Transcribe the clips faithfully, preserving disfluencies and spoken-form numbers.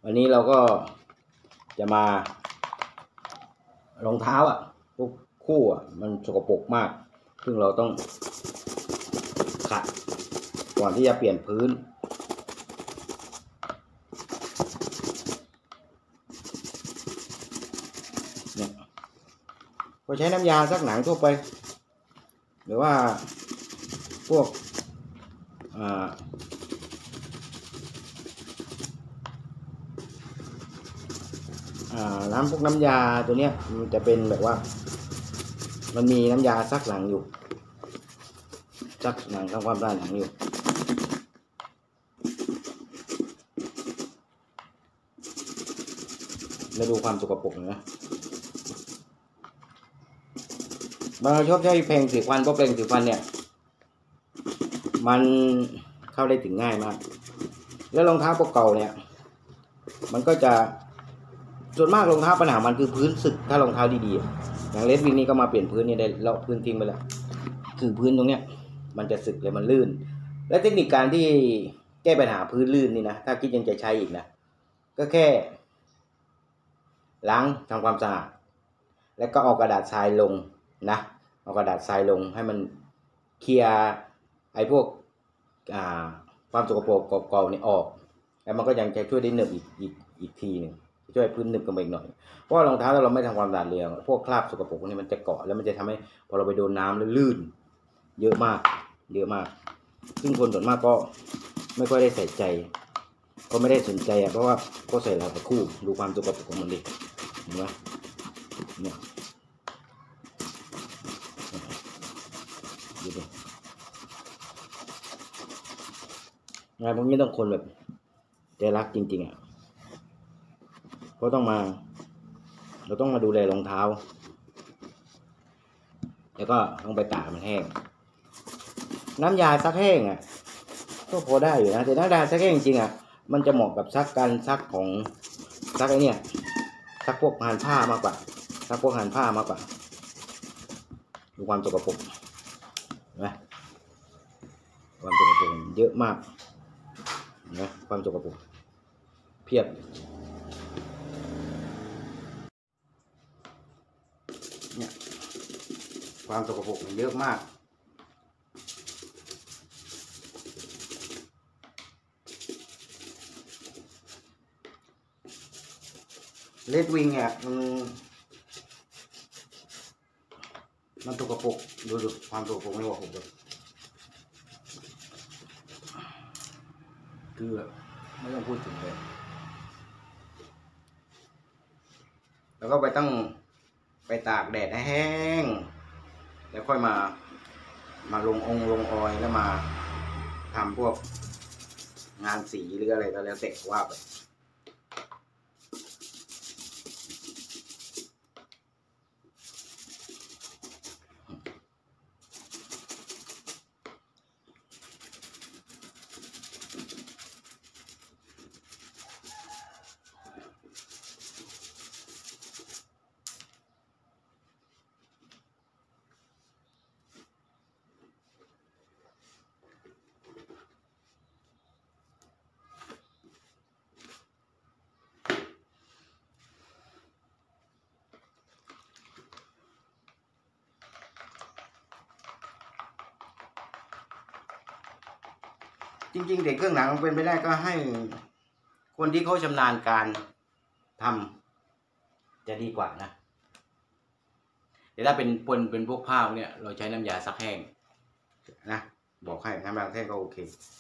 วันนี้เราก็จะมารองเท้าอ่ะทุกคู่อ่ะมันสกปรกมากซึ่งเราต้องขัดก่อนที่จะเปลี่ยนพื้นเนี่ยก็ใช้น้ำยาซักหนังทั่วไปหรือว่าพวกอ่าน้ำพวกน้ำยาตัวเนี้ยมันจะเป็นแบบว่ามันมีน้ำยาซักหลังอยู่ซักหนังทำความสะอาดหนังอยู่แล้วดูความสกปรกนะบางคนชอบใช้แปรงสีฟันเพราะแปรงสีฟันเนี่ยมันเข้าได้ถึงง่ายมากแล้วรองเท้าพวกเก่าเนี่ยมันก็จะส่วนมากรองเท้าปัญหามันคือพื้นสึกถ้ารองเท้าดีๆอย่างเลสวิงนี่ก็มาเปลี่ยนพื้นนี่ได้เลาะพื้นทิ้งไปแล้วคือพื้นตรงเนี้ยมันจะสึกเลยมันลื่นและเทคนิคการที่แก้ปัญหาพื้นลื่นนี่นะถ้าคิดยังจะใช้อีกนะก็แค่ล้างทำความสะอาดแล้วก็เอากระดาษทรายลงนะเอากระดาษทรายลงให้มันเคลียร์ไอ้พวกอ่าความสกปรกเก่าๆนี่ออกแล้วมันก็ยังจะช่วยได้เนิบอีกอีกอีกทีหนึ่งช่วยพื้นหนึบกันไปอีกหน่อยเพราะรองเท้าถ้าเราไม่ทำความสะอาดเลยพวกคราบสกปรกนี่มันจะเกาะแล้วมันจะทำให้พอเราไปโดนน้ำแล้วลื่นเยอะมากเยอะมากซึ่งคนส่วนมากก็ไม่ค่อยได้ใส่ใจก็ไม่ได้สนใจอ่ะเพราะว่าก็ใส่หลายคู่ดูความสกปรกของมันดิเห็นไหมเนี่ยดูดิงานพวกนี้ต้องคนแบบใจรักจริงๆอ่ะก็ต้องมาเราต้องมาดูแลรองเท้าแล้วก็ต้องไปตากมันแห้งน้ำยาซักแห้งอ่ะก็พอได้อยู่นะแต่น้ำยาซักแห้งจริงอ่ะมันจะเหมาะกับซักการซักของซักไอ้เนี่ยซักพวกผ่านผ้ามากกว่าซักพวกผ่านผ้ามากกว่าดูความสกปรกนะความสกปรกเยอะมากนะความสกปรกเพียบเนี่ยความสกปรกมันเยอะมากเลดวิงเนี่ยมันมันสกปรกดูดูความสกปรกไม่บอกผมเลยคือไม่ต้องพูดถึงเลยแล้วก็ไปต้องไปตากแดดให้แห้งแล้วค่อยมามาลงองค์ลงออยแล้วมาทำพวกงานสีหรืออะไรก็แล้วแต่ว่าไปจริงๆเด็กเครื่องหนังเป็นไปได้ก็ให้คนที่เขาชำนาญการทำจะดีกว่านะแต่ถ้าเป็นปนเป็นพวกผ้าเนี่ยเราใช้น้ำยาซักแห้งนะบอกให้น้ำยาซักแห้งก็โอเค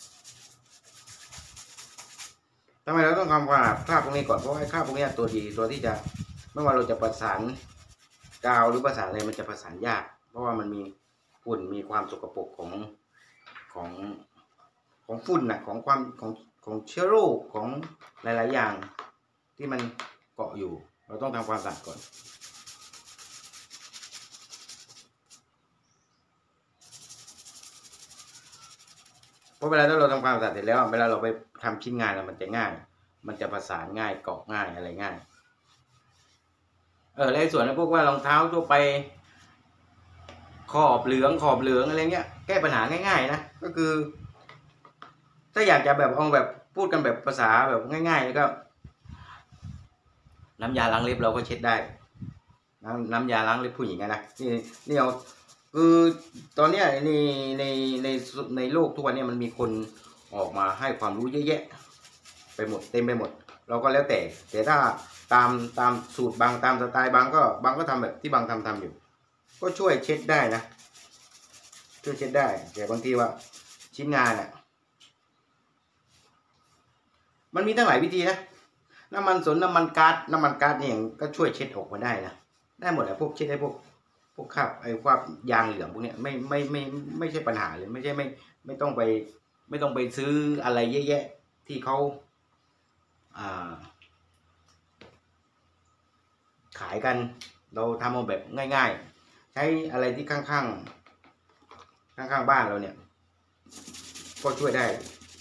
ทำไมเราต้องทำความสะอาดคราบพวกนี้ก่อนเพราะไอ้คราบพวกนี้ตัวดีตัวที่จะไม่ว่าเราจะประสานกาวหรือประสานอะไรมันจะประสานยากเพราะว่ามันมีฝุ่นมีความสกปรกของของของฝุ่นนะของความของของเชื้อโรคของหลายๆอย่างที่มันเกาะอยู่เราต้องทำความสะอาดก่อนเพราะเวลาที่เราทำความสะอาดเสร็จแล้วเวลาเราไปทำชิ้นงานมันจะง่ายมันจะประสานง่ายเกาะง่ายอะไรง่ายเออแล้วส่วนพวกว่ารองเท้าทั่วไปขอบเหลืองขอบเหลืองอะไรเงี้ยแก้ปัญหาง่ายๆนะก็คือถ้าอยากจะแบบเอาแบบพูดกันแบบภาษาแบบง่ายๆแล้วก็น้ำยาล้างเล็บเราก็เช็ดได้น้ำน้ำยาล้างเล็บผู้หญิงนะนี่นี่เอาคือตอนเนี้ยในในในในโลกทุกวันนี้มันมีคนออกมาให้ความรู้เยอะแยะไปหมดเต็มไปหมดเราก็แล้วแต่แต่ถ้าตามตามสูตรบางตามสไตล์บางก็บางก็ทำแบบที่บางทำทำอยู่ก็ช่วยเช็ดได้นะช่วยเช็ดได้แต่บางทีว่าชิ้นงานอ่ะมันมีตั้งหลายวิธีนะน้ำมันสนน้ำมันก๊าซน้ำมันก๊าซเนี่ยก็ช่วยเช็ดออกมาได้นะได้หมดแหละพวกเช็ดให้พวกพวกคราบไอ้คราบยางเหลืองพวกเนี้ยไม่ไม่ไม่ไม่ใช่ปัญหาเลยไม่ใช่ไม่ไม่ต้องไปไม่ต้องไปซื้ออะไรเยอะแยะที่เขาอ่าขายกันเราทำเอาแบบง่ายๆใช้อะไรที่ข้างๆข้างๆบ้านเราเนี่ยก็ช่วยได้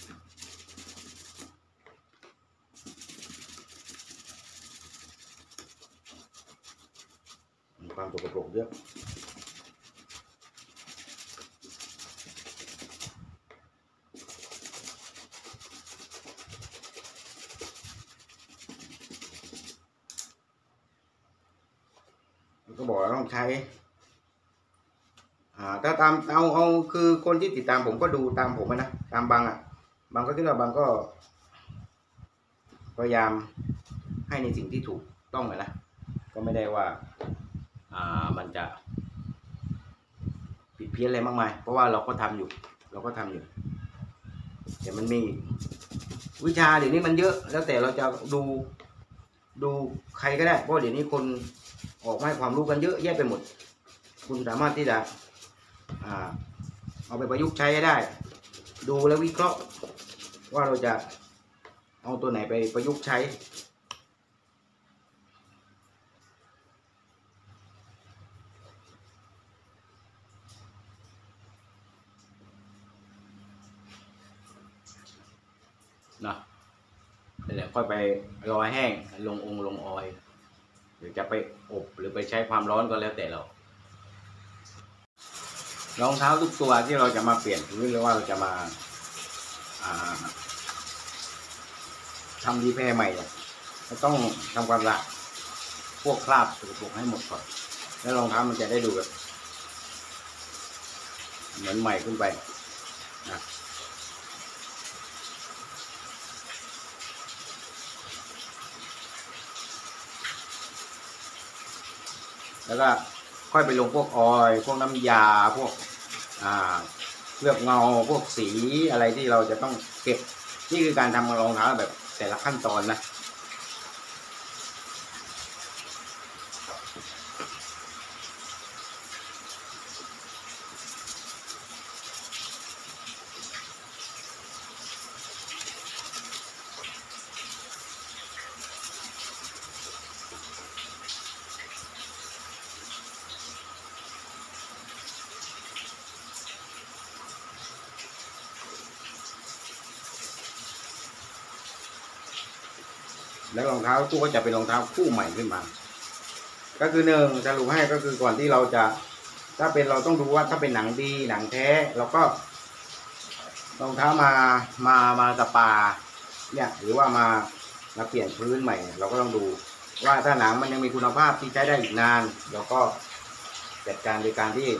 ความสกปรกเยอะก็บอกว่าต้องใช้อ่าถ้าตามเอาเอาคือคนที่ติดตามผมก็ดูตามผมนะตามบางอ่ะบางก็คิดว่าบางก็พยายามให้ในสิ่งที่ถูกต้องนะก็ไม่ได้ว่าอ่ามันจะผิดเพี้ยนอะไรมากมายเพราะว่าเราก็ทำอยู่เราก็ทำอยู่แต่มันมีวิชาเดี๋ยวนี้มันเยอะแล้วแต่เราจะดูดูใครก็ได้เพราะเดี๋ยวนี้คนออกมาให้ความรู้กันเยอะแยะไปหมดคุณสามารถที่จะอ่าเอาไปประยุกต์ใช้ได้ดูแล้ววิเคราะห์ว่าเราจะเอาตัวไหนไปประยุกต์ใช้นะนี่แหละค่อยไปรอแห้งลงองค์ลงออยหรือจะไปอบหรือไปใช้ความร้อนก็แล้วแต่เรารองเท้าทุกตัวที่เราจะมาเปลี่ยนหรือว่าเราจะมาทำรีแพร์ใหม่เนี่ยเราต้องทำความสะอาดพวกคราบสกปรกให้หมดก่อนแล้วรองเท้ามันจะได้ดูแบบเหมือนใหม่ขึ้นไปนะแล้วก็ค่อยไปลงพวกออยล์พวกน้ำยาพวกอ่าเคลือบเงาพวกสีอะไรที่เราจะต้องเก็บนี่คือการทำรองเท้าแบบแต่ละขั้นตอนนะแล้วรองเท้าคู่ก็จะเป็นรองเท้าคู่ใหม่ขึ้นมาก็คือหนึ่งสรุปให้ก็คือก่อนที่เราจะถ้าเป็นเราต้องดูว่าถ้าเป็นหนังดีหนังแท้เราก็รองเท้ามามามาสปาเนี่ยหรือว่ามามาเปลี่ยนพื้นใหม่เราก็ต้องดูว่าถ้าหนังมันยังมีคุณภาพที่ใช้ได้อีกนานเราก็จัดการโดยการที่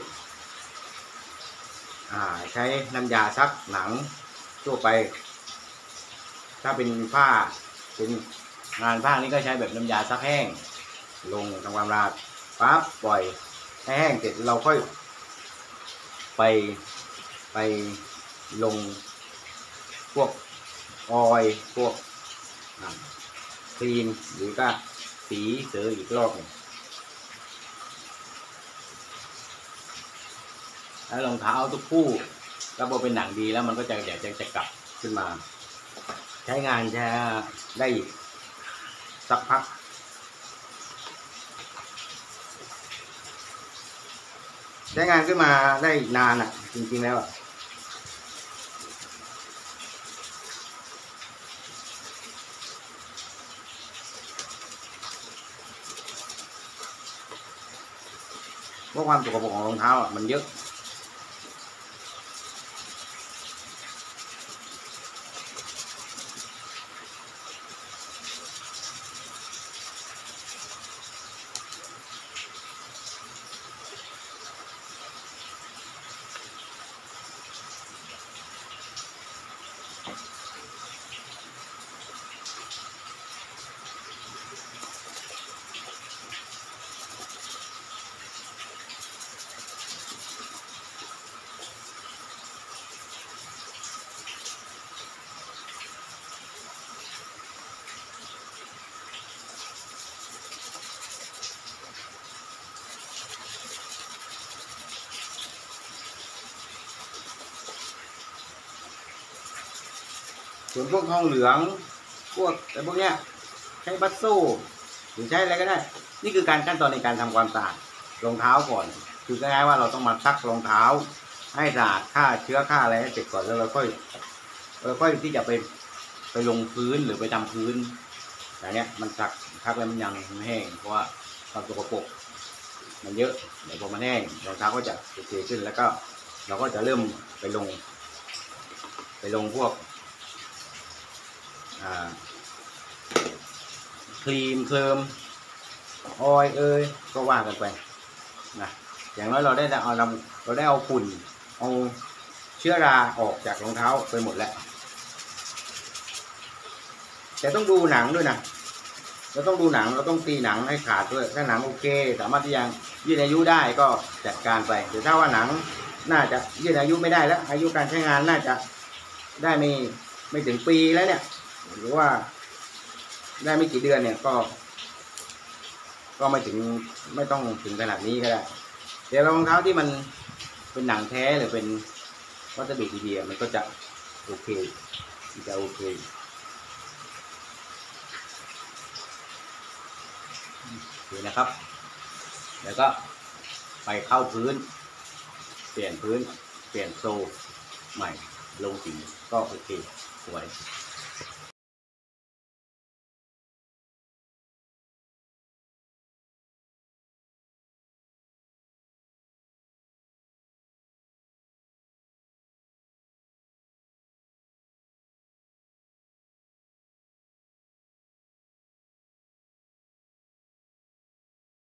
อ่าใช้น้ำยาซักหนังทั่วไปถ้าเป็นผ้าเป็นงานผ้านี้ก็ใช้แบบน้ำยาซักแห้งลงทำความสะอาดปั๊บปล่อยให้แห้งเสร็จเราค่อยไปไปลงพวกออยล์พวกครีมหรือก็สีเสริมอีกรอบหนึ่งแล้วรองเท้าทุกคู่ถ้าพอเป็นหนังดีแล้วมันก็จะเดี๋ยวจะจะกลับขึ้นมาใช้งานใช้ได้อีกสักพักใช้งานขึ้นมาได้นานอ่ะจริงๆแล้วเพราะความสกปรกของรองเท้าอ่ะมันเยอะส่วนพวกทองเหลืองพวกแต่พวกเนี้ยใช้บัสโซ่หรือใช้อะไรก็ได้นี่คือการขั้นตอนในการทำความสะอาดรองเท้าก่อนคือง่ายๆว่าเราต้องมาซักรองเท้าให้สะอาดฆ่าเชื้อฆ่าอะไรให้เสร็จก่อนแล้วเราค่อยเราค่อยที่จะไปไปลงพื้นหรือไปทำพื้นอย่างเนี้ยมันซักซักแล้วมันยังไม่แห้งเพราะว่าความสกปรกมันเยอะเดี๋ยวพอมันแห้งรองเท้าก็จะโอเคขึ้นแล้วก็เราก็จะเริ่มไปลงไปลงพวกครีมเคลิมออยเอ้ยก็ว่ากันไปนะอย่างน้อยเราได้เอาเราได้เอาฝุ่นเอาเชื้อราออกจากรองเท้าไปหมดแล้วแต่ต้องดูหนังด้วยนะเราต้องดูหนังเราต้องตีหนังให้ขาดด้วยถ้าหนังโอเคสามารถที่ยังยืดอายุได้ก็จัดการไปหรือถ้าว่าหนังน่าจะยืดอายุไม่ได้แล้วอายุการใช้งานน่าจะได้ไม่ไม่ถึงปีแล้วเนี่ยหรือว่าได้ไม่กี่เดือนเนี่ยก็ก็ไม่ถึงไม่ต้องถึงขนาดนี้ก็ได้เดี๋ยวรองเท้าที่มันเป็นหนังแท้หรือเป็นวัสดุดีๆมันก็จะโอเคมันจะโอเคโอเคนะครับแล้วก็ไปเข้าพื้นเปลี่ยนพื้นเปลี่ยนโซ่ใหม่ลงสีก็โอเคสวย